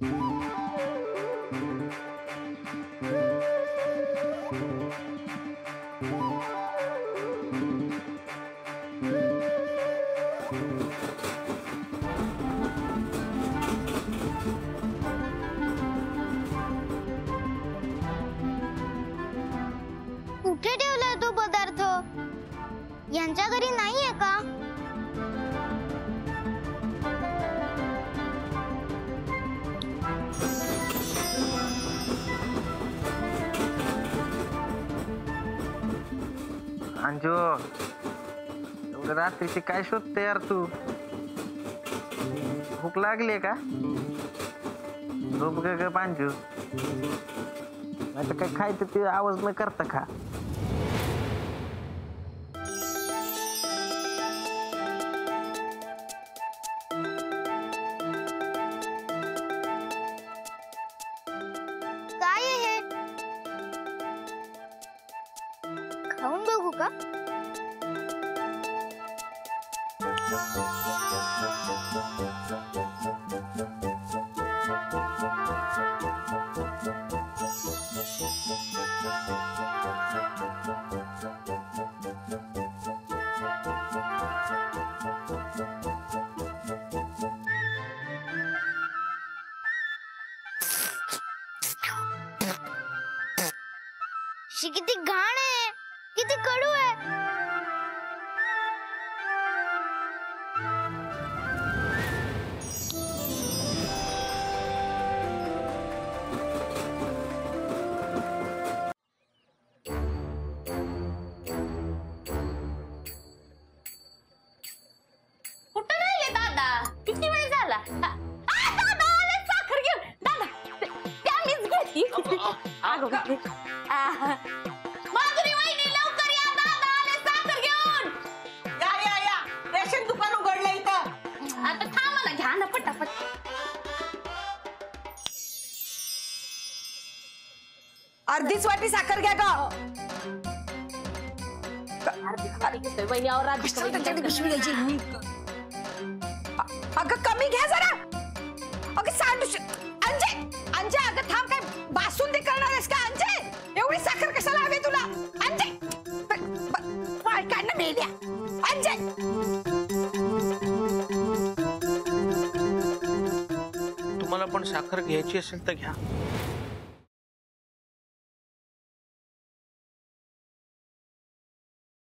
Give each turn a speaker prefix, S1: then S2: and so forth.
S1: कुठे ठेवलाय तो पदार्थ? यांच्या घरी नाहीये का?
S2: अंजू, एवढं रात्रीची काय शोधते यार तू? भूक लागली का? झोप ग पांजू, नाही तर काय खायचं ते आवाज न करता खा.
S1: काय आहे हे? खाऊन बघू का? शी किती घाण आहे, किती कडू आहे.
S3: कुठं राहिले दादा? किती वेळ झाला? दादा आले साखर घेऊन. दादा त्या मीच घेतली. माधुरी वहिनी लवकर या, दादा आले साखर घेऊन.
S4: या रेशन दुकान उघडलं इथं.
S3: आता थांबा ना, घ्या ना पटापट.
S4: अर्धीच वाटी साखर घ्या ग.
S3: वहिनी और
S4: अगं कमी घ्या जरा. अगं सांडू अंजे अंजे, अगं थांब, काय बासुंदी करणार आहेस का अंजे? एवढी साखर कशाला हवी तुला अंजे? पाय काढणं मेल्या अंजे.
S5: तुम्हाला पण साखर घ्यायची असेल तर घ्या.